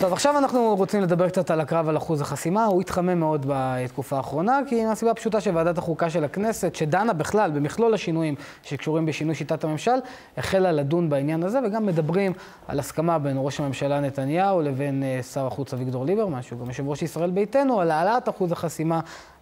טוב, עכשיו אנחנו רוצים לדבר קצת על הקרב על אחוז החסימה. הוא התחמם מאוד בתקופה האחרונה, כי מהסיבה הפשוטה שוועדת החוקה של הכנסת, שדנה בכלל במכלול השינויים שקשורים בשינוי שיטת הממשל, החלה לדון בעניין הזה, וגם מדברים על הסכמה בין ראש הממשלה נתניהו לבין שר החוץ אביגדור ליברמן, שהוא גם יושב ראש ישראל ביתנו, על העלאת אחוז החסימה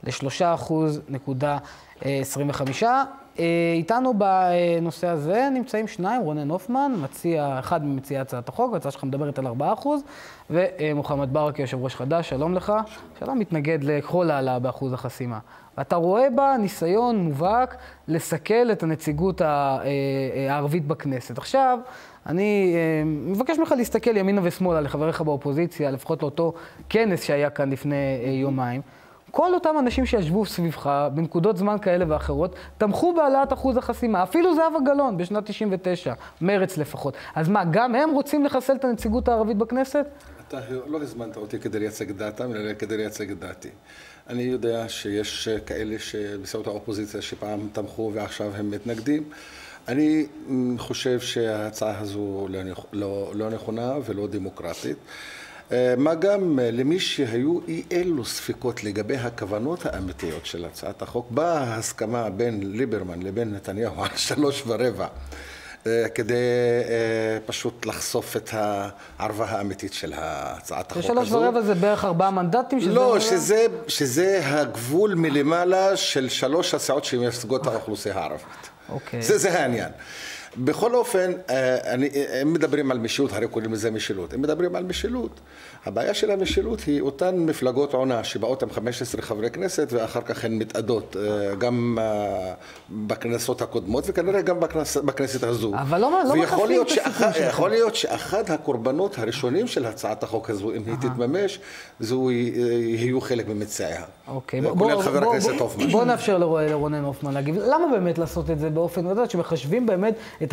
ל3.25%. איתנו בנושא הזה נמצאים שניים, רונן הופמן, אחד ממציעי הצעת החוק, ההצעה שלך מדברת על 4%, ומוחמד ברכה, יושב ראש חד"ש, שלום לך. שלום, מתנגד לכל העלאה באחוז החסימה. אתה רואה בה ניסיון מובהק לסכל את הנציגות הערבית בכנסת. עכשיו, אני מבקש ממך להסתכל ימינה ושמאלה לחבריך באופוזיציה, לפחות לאותו כנס שהיה כאן לפני יומיים. כל אותם אנשים שישבו סביבך בנקודות זמן כאלה ואחרות, תמכו בהעלאת אחוז החסימה. אפילו זהבה גלאון בשנת 99, מרץ לפחות. אז מה, גם הם רוצים לחסל את הנציגות הערבית בכנסת? אתה לא הזמנת אותי כדי לייצג את דעתם, אלא כדי לייצג את דעתי. אני יודע שיש כאלה שבסיעות האופוזיציה שפעם תמכו ועכשיו הם מתנגדים. אני חושב שההצעה הזו לא נכונה ולא דמוקרטית. מה גם למי שהיו אי-אלו ספקות לגבי הכוונות האמיתיות של הצעת החוק, באה ההסכמה בין ליברמן לבין נתניהו על 3.25, כדי פשוט לחשוף את הערווה האמיתית של הצעת החוק הזו. 3.25 זה בערך 4 מנדטים? לא, שזה הגבול מלמעלה של 3 הסיעות שמייצגות האוכלוסייה הערבית. זה העניין. בכל אופן, הם מדברים על משילות, הרי קוראים לזה משילות. הם מדברים על משילות. הבעיה של המשילות היא אותן מפלגות עונה שבאות עם 15 חברי כנסת ואחר כך הן מתאדות גם בכנסות הקודמות וכנראה גם בכנסת הזו. אבל לא מחסלים את הסיכוי שלכם. יכול להיות שאחד הקורבנות הראשונים של הצעת החוק הזו, אם היא תתממש, זו יהיו חלק ממציעיה. אוקיי. כולל חבר הכנסת הופמן. בוא נאפשר לרונן הופמן להגיב. למה באמת לעשות את זה באופן כזה, שמחשבים באמת את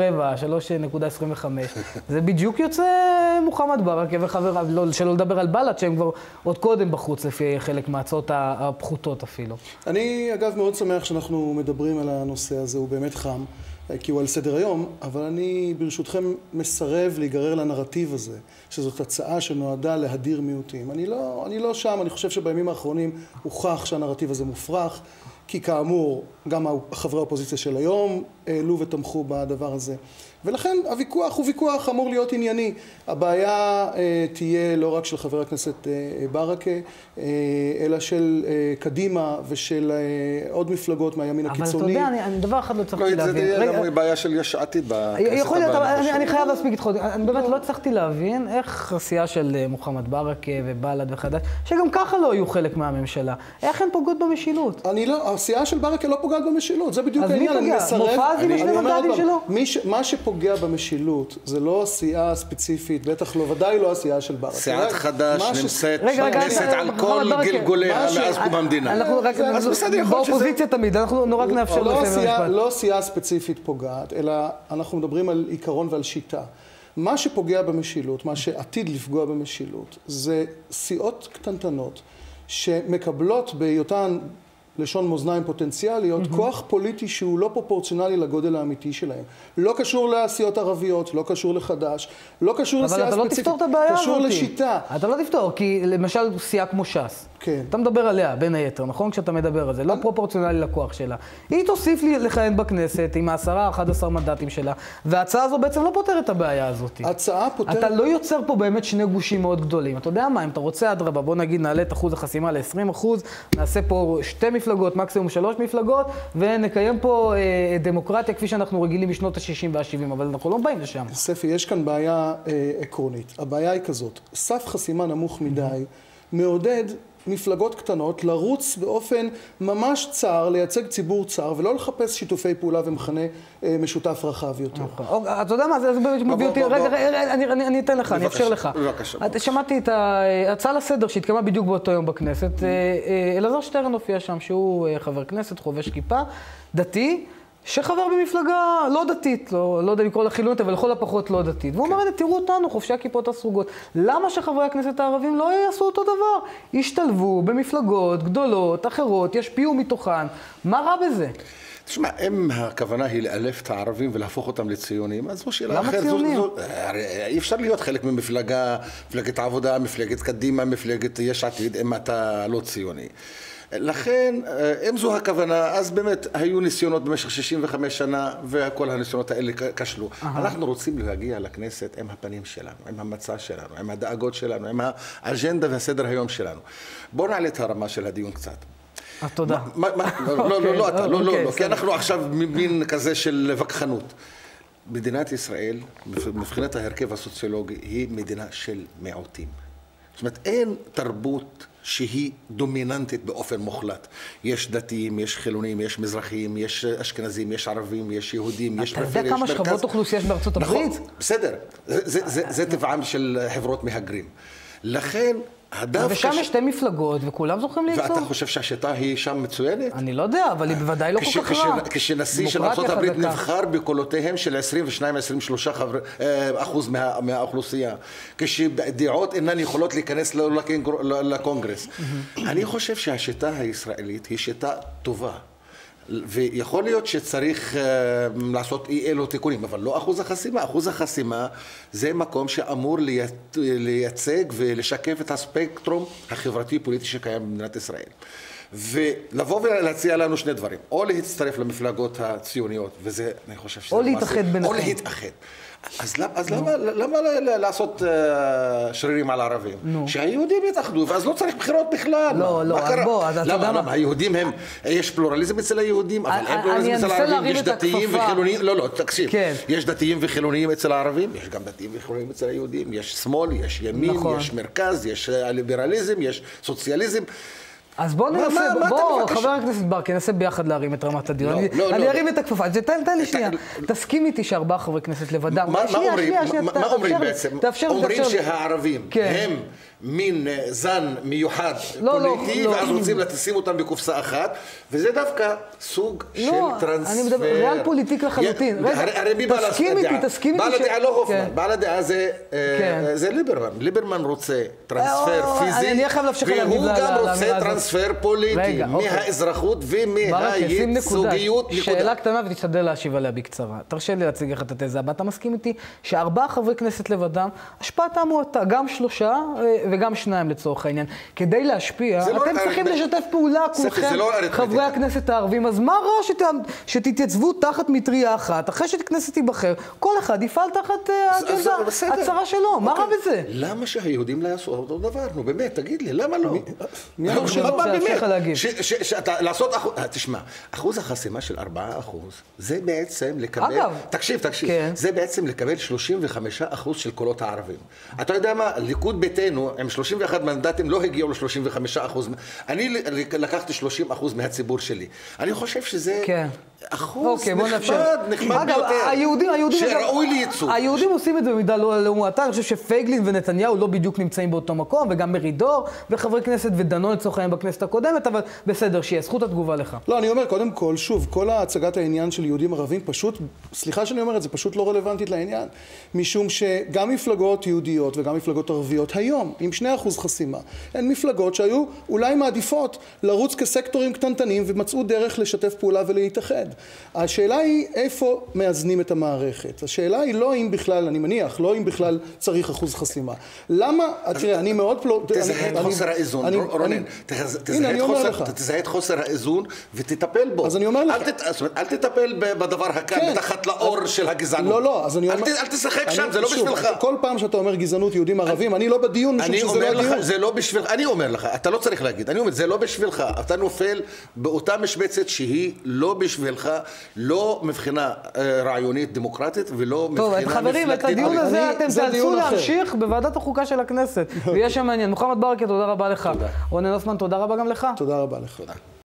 3.25? זה בדיוק יוצא מוחמד ברכה וחבריו, שלא לדבר על בל"ד, שהם כבר עוד קודם בחוץ, לפי חלק מההצעות הפחותות אפילו. אני, אגב, מאוד שמח שאנחנו מדברים על הנושא הזה, הוא באמת חם, כי הוא על סדר היום, אבל אני ברשותכם מסרב להיגרר לנרטיב הזה, שזאת הצעה שנועדה להדיר מיעוטים. אני לא שם, אני חושב שבימים האחרונים הוכח שהנרטיב הזה מופרך, כי כאמור, גם חברי האופוזיציה של היום העלו ותמכו בדבר הזה. ולכן הוויכוח הוא ויכוח אמור להיות ענייני. הבעיה תהיה לא רק של חבר הכנסת ברכה, אלא של קדימה ושל עוד מפלגות מהימין הקיצוני. אבל אתה יודע, אני דבר אחד לא הצלחתי להבין. זה תהיה גם בעיה של יש עתיד בכנסת. יכול להיות, אבל אני חייב להספיק איתך. אני באמת לא הצלחתי להבין איך הסיעה של מוחמד ברכה ובל"ד וחד"ש, שגם ככה לא יהיו חלק מהממשלה, איך הן פוגעות במשילות? הסיעה של ברכה לא פוגעת במשילות, זה בדיוק העניין. אז מי פוגע? מופז עם השני מנדטים שלו? מה שפוגע במשילות זה לא הסיעה ספציפית, בטח לא, ודאי לא הסיעה של ברכה. סיעת חד"ש נמצאת בכנסת על כל גלגוליה מאז קום המדינה. אז בסדר, באופוזיציה תמיד, אנחנו נורא נאפשר לסיים המשפט. לא סיעה ספציפית פוגעת, אלא אנחנו מדברים על עיקרון ועל שיטה. מה שפוגע במשילות, מה שעתיד לפגוע במשילות, זה סיעות קטנטנות שמקבלות בהיותן לשון מאזניים פוטנציאליות, כוח פוליטי שהוא לא פרופורציונלי לגודל האמיתי שלהם. לא קשור לסיעות ערביות, לא קשור לחד"ש, לא קשור לסיעה ספציפית. אבל אתה לא תפתור את הבעיה הזאת. קשור לשיטה. אתה לא תפתור, כי למשל סיעה כמו ש"ס. כן. אתה מדבר עליה, בין היתר, נכון? כשאתה מדבר על זה. לא פרופורציונלי לכוח שלה. היא תוסיף לי לכהן בכנסת עם 10-11 מנדטים שלה, וההצעה הזו בעצם לא פותרת את הבעיה הזאת. הצעה פותרת... אתה לא יוצר פה באמת שני גושים מאוד גדולים. אתה יודע מה? אם אתה רוצה אדרבה, בוא נגיד נעלה את אחוז החסימה ל-20%, נעשה פה 2 מפלגות, מקסימום 3 מפלגות, ונקיים פה דמוקרטיה כפי שאנחנו רגילים בשנות ה-60 וה-70, אבל אנחנו לא באים לשם. ספי, יש כאן בעיה עקרונית. הבעיה היא כזאת, סף חסימה נמוך מדי, מעודד מפלגות קטנות לרוץ באופן ממש צר, לייצג ציבור צר, ולא לחפש שיתופי פעולה ומכנה משותף רחב יותר. אתה יודע מה, זה באמת מביא אותי, רגע, אני אתן לך, אני אפשר לך. בבקשה. שמעתי את ההצעה לסדר שהתקיימה בדיוק באותו יום בכנסת, אלעזר שטרן הופיע שם, שהוא חבר כנסת, חובש כיפה, דתי, שחבר במפלגה לא דתית, לא יודע לקרוא לה חילונית, אבל לכל הפחות לא דתית. והוא אומר, תראו אותנו, חובשי הכיפות הסרוגות. למה שחברי הכנסת הערבים לא יעשו אותו דבר? ישתלבו במפלגות גדולות, אחרות, ישפיעו מתוכן. מה רע בזה? תשמע, אם הכוונה היא לאלף את הערבים ולהפוך אותם לציונים, אז זו שאלה אחרת. למה ציונים? אי אפשר להיות חלק ממפלגה, מפלגת העבודה, מפלגת קדימה, מפלגת יש עתיד, אם אתה לא ציוני. לכן, אם זו הכוונה, אז באמת היו ניסיונות במשך 65 שנה, וכל הניסיונות האלה כשלו. אנחנו רוצים להגיע לכנסת עם הפנים שלנו, עם המצע שלנו, עם הדאגות שלנו, עם האג'נדה והסדר היום שלנו. בואו נעלה את הרמה של הדיון קצת. תודה. לא, אתה, לא, כי אנחנו עכשיו מבין כזה של וכחנות. מדינת ישראל, מבחינת ההרכב הסוציולוגי, היא מדינה של מיעוטים. זאת אומרת, אין תרבות שהיא דומיננטית באופן מוחלט. יש דתיים, יש חילונים, יש מזרחים, יש אשכנזים, יש ערבים, יש יהודים, יש פריפריה, אתה יודע כמה שכבות אוכלוסייה יש בארצות הברית? נכון, בסדר. זה טבעם של חברות מהגרים. לכן, ושם יש שתי מפלגות, וכולם זוכים לייצוג. ואתה חושב שהשיטה היא שם מצוינת? אני לא יודע, אבל היא בוודאי לא כל כך רע. כשנשיא של ארצות הברית נבחר בקולותיהם של 22-23% מהאוכלוסייה, כשדעות אינן יכולות להיכנס לקונגרס. אני חושב שהשיטה הישראלית היא שיטה טובה. ויכול להיות שצריך לעשות אי-אלו תיקונים, אבל לא אחוז החסימה. אחוז החסימה זה מקום שאמור לייצג ולשקף את הספקטרום החברתי-פוליטי שקיים במדינת ישראל. ולבוא ולהציע לנו שני דברים, או להצטרף למפלגות הציוניות, וזה, אני חושב שזה... או להתאחד ביניכם. או להתאחד. אז למה לעשות שרירים על הערבים? שהיהודים יתאחדו, ואז לא צריך בחירות בכלל. לא, בוא, אתה יודע מה? למה? היהודים הם, יש פלורליזם אצל היהודים, אבל אין פלורליזם אצל הערבים, יש דתיים וחילונים, לא, תקשיב, יש דתיים וחילונים אצל הערבים, יש גם דתיים וחילונים אצל היהודים, יש שמאל, יש ימין, יש מרכז, יש ליברליזם, יש סוציאליזם. אז בוא ננסה, בוא, חבר הכנסת ברקי, ננסה ביחד להרים את רמת הדיון. אני ארים את הכפפה, תן לי שנייה. תסכים איתי שארבעה חברי כנסת לבדם. מה אומרים בעצם? אומרים שהערבים הם מין זן מיוחד פוליטי, ואז רוצים לשים אותם בקופסה אחת, וזה דווקא סוג של טרנספר. אני מדבר, ריאל פוליטיק לחלוטין. תסכים איתי. בעל הדעה לא הופמן, בעל הדעה זה ליברמן. ליברמן רוצה טרנספר פיזי, והוא גם רוצה טרנספר פוליטי, מהאזרחות ומהייצוגיות. שאלה קטנה ותשתדל להשיב עליה בקצרה. תרשה לי להציג לך את התזה הבאה. אתה מסכים איתי שארבעה חברי כנסת לבדם, השפעתה מועטה, גם 3 וגם 2 לצורך העניין. כדי להשפיע, אתם צריכים לשתף פעולה כולכם, חברי הכנסת הערבים. אז מה רע שתתייצבו תחת מטריה אחת, אחרי שכנסת תיבחר, כל אחד יפעל תחת הצהרה שלו. מה רע בזה? למה שהיהודים לא יעשו אותו דבר? נו באמת, תגיד לי, למה לא? לעשות, תשמע, אחוז החסימה של 4%, זה בעצם לקבל, תקשיב, זה בעצם לקבל 35% של קולות הערבים. אתה יודע מה, ליכוד ביתנו, עם 31 מנדטים לא הגיעו ל-35%. אני לקחתי 30% מהציבור שלי. אני חושב שזה אחוז נחמד ביותר, שראוי לייצוג. היהודים עושים את זה במידה לא מועטה. אני חושב שפייגלין ונתניהו לא בדיוק נמצאים באותו מקום, וגם מרידור וחברי כנסת ודנון לצורך העניין בכנסת הקודמת, אבל בסדר, שיהיה זכות התגובה לך. לא, אני אומר, קודם כל, שוב, כל הצגת העניין של יהודים ערבים פשוט, סליחה שאני אומר את זה, פשוט לא רלוונטית לעניין. משום שגם מפלגות יהודיות וגם מפלגות ערביות היום, עם 2% חסימה, הן מפלגות שהיו אולי מעדיפות לרוץ כסקטורים קטנטנים ומצאו דרך לשתף פעולה ולהתאחד. השאלה היא איפה מאזנים את המערכת. השאלה היא לא אם בכלל, אני מניח, לא אם בכלל צריך אחוז חסימה. למה, תראה, אני מאוד תזהה את חוסר האיזון, רונן. תזהה את חוסר האיזון ותטפל בו. אז אני אומר לך. אל תטפל בדבר הקל מתחת לאור של הגזענות. לא, אז אני אומר... אל תשחק שם, זה לא בשבילך. כל פעם שאתה אומר גזענות יהודים ערבים, אני לא בדיון משום שזה לא הדיון. זה לא בשבילך, אני אומר לך, אתה לא צריך להגיד, אני אומר, זה לא בשבילך. אתה נופל באותה משבצת שהיא לא בשבילך, לא מבחינה רעיונית דמוקרטית ולא מבחינה מפלגתית. טוב, חברים, את הדיון הזה אתם תאלצו להמשיך בוועדת החוקה של הכנסת. ויש שם מעניין. מוחמד ברקי, תודה רבה לך. רונן הופמן, תודה רבה גם לך. תודה רבה לך.